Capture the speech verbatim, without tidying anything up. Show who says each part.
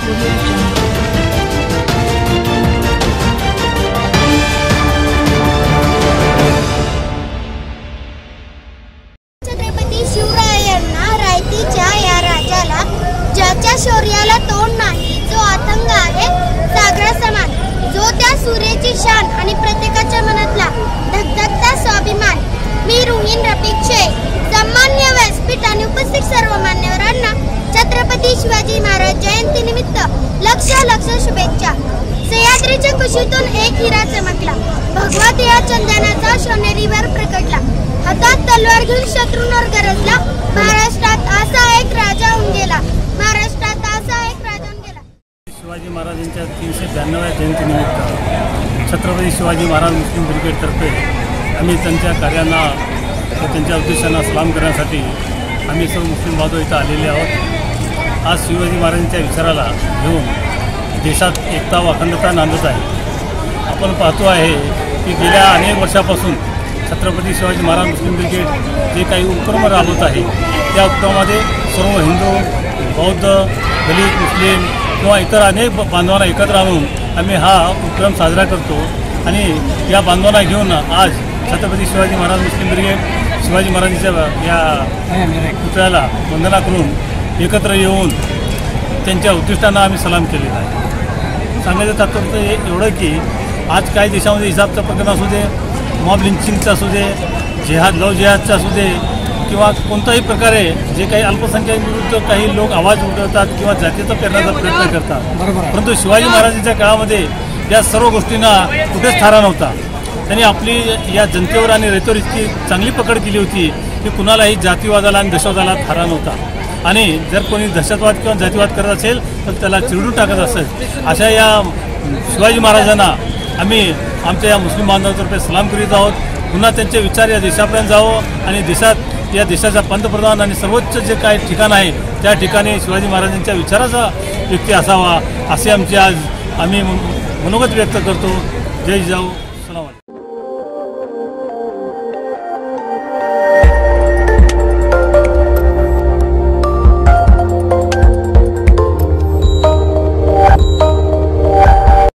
Speaker 1: छत्रपती शिवरायांना रायतीच्या या राजाला ज्याच्या शौर्याला तोड नाही, जो अथंग आहे सागरासमान, जो त्या सूर्याची शान आणि प्रत्येकाच्या मनातला धगधगता स्वाभिमान। मी रुहीन रफिक शेख, सन्मान्य व्यासपीठ आणि उपस्थित सर्व मान्यवरांना छत्रपती शिवाजी महाराज जयंती निमित्त लक्ष लक्ष शुभेच्छा। सह्याद्रीच्या कुशीतून एक हिरा चमकला, भगवत या चंदनाचा सोनेरीवर प्रकटला, हातात तलवार घेऊन शत्रूंवर गरजला, महाराष्ट्रात असा एक राजा होऊन गेला, महाराष्ट्रात असा एक राजा होऊन गेला।
Speaker 2: शिवाजी महाराजांच्या तीनशे ब्याण्णव्या जयंतीनिमित्त छत्रपती शिवाजी महाराज मुस्लिम ब्रिगेडतर्फे आम्ही त्यांच्या कार्यांना व त्यांच्या उद्देशांना सलाम करण्यासाठी आम्ही सर्व मुस्लिम बांधव इथं आलेले आहोत। आज शिवाजी महाराजांच्या विचाराला घेऊन देशात एकता व अखंडता नांदत आहे। आपण पाहतो आहे की गेल्या अनेक वर्षापासून छत्रपती शिवाजी महाराज मुस्लिम ब्रिगेड जे काही उपक्रम राबवत आहे त्या उपक्रमामध्ये सर्व हिंदू, बौद्ध, दलित, मुस्लिम किंवा इतर अनेक बांधवांना एकत्र आणून आम्ही हा उपक्रम साजरा करतो आणि या बांधवांना घेऊन आज छत्रपती शिवाजी महाराज मुस्लिम ब्रिगेड शिवाजी महाराजांच्या या पुतळ्याला वंदना करून एकत्र येऊन त्यांच्या उद्दिष्टांना आम्ही सलाम केलेला आहे। सांगायचं तात्पर्य एवढं की आज काही देशामध्ये हिजाबचं प्रकरण असू दे, मॉब लिंचिंगचं असू दे, जिहाद लव जिहादचं असू दे किंवा कोणत्याही प्रकारे जे काही अल्पसंख्याकांविरुद्ध काही लोक आवाज उठवतात किंवा जातीचा पेरण्याचा प्रयत्न करतात, परंतु शिवाजी महाराजांच्या काळामध्ये या सर्व गोष्टींना कुठेच थारा नव्हता। त्यांनी आपली या जनतेवर आणि रयतेवर इतकी चांगली पकड केली होती की कुणालाही जातीवादाला आणि दहशतवादाला थारा नव्हता आणि जर कोणी दहशतवाद किंवा जातीवाद करत असेल तर त्याला चिरडून टाकत असेल। अशा या शिवाजी महाराजांना आम्ही आमच्या या मुस्लिम बांधवांतर्फे सलाम करीत आहोत। पुन्हा त्यांचे विचार या देशापर्यंत जावं आणि देशात या देशाचा पंतप्रधान आणि सर्वोच्च जे काही ठिकाण आहे त्या ठिकाणी शिवाजी महाराजांच्या विचाराचा व्यक्ती असावा असे आमचे आज आम्ही मनोगत व्यक्त करतो। जय जाऊ।